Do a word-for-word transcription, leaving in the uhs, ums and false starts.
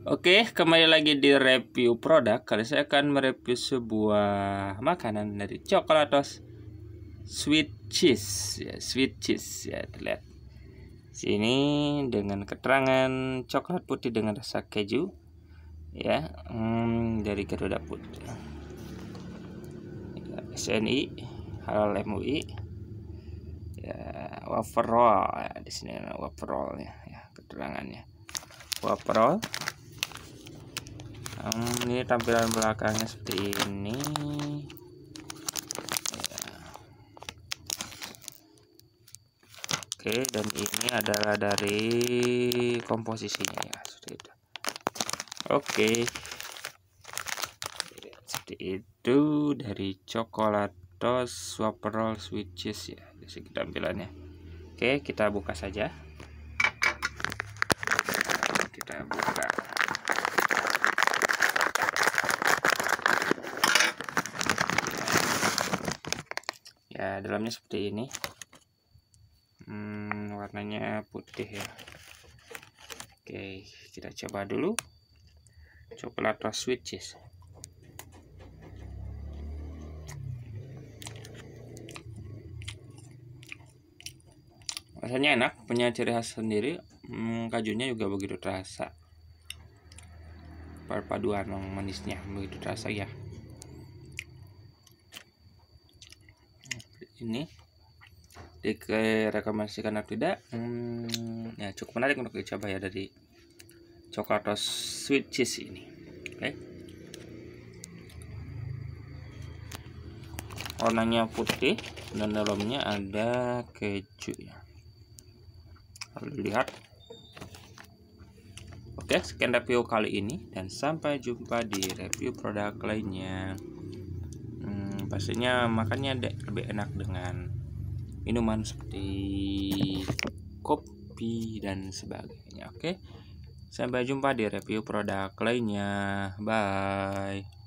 Oke, kembali lagi di review produk. Kali saya akan mereview sebuah makanan dari Coklatos Sweet Cheese, ya, Sweet Cheese ya, terlihat sini dengan keterangan coklat putih dengan rasa keju, ya, hmm, dari Garuda Food, ya, S N I, halal M U I, ya, wafer roll, ya, di sini wafer rollnya, ya, keterangannya wafer roll. Hmm, ini tampilan belakangnya seperti ini ya. Oke, dan ini adalah dari komposisinya ya, seperti itu. Oke, seperti itu dari Coklatos Wafer Roll Sweet Cheese ya, dari segi tampilannya. Oke, kita buka saja. Kita buka. Ya, dalamnya seperti ini. Hmm, warnanya putih ya. Oke, kita coba dulu Coklatos Sweet Cheese. Rasanya enak, punya ciri khas sendiri. Hmm, kajunya juga begitu terasa. Perpaduan manisnya begitu terasa ya. Ini direkomendasikan atau tidak? Hmm, ya cukup menarik untuk dicoba ya dari Coklatos Sweet Cheese ini. Oke. Warnanya putih dan dalamnya ada keju ya. Lalu lihat. Oke, sekian review kali ini dan sampai jumpa di review produk lainnya. Hmm, pastinya makannya lebih enak dengan minuman seperti kopi dan sebagainya. Oke, sampai jumpa di review produk lainnya. Bye.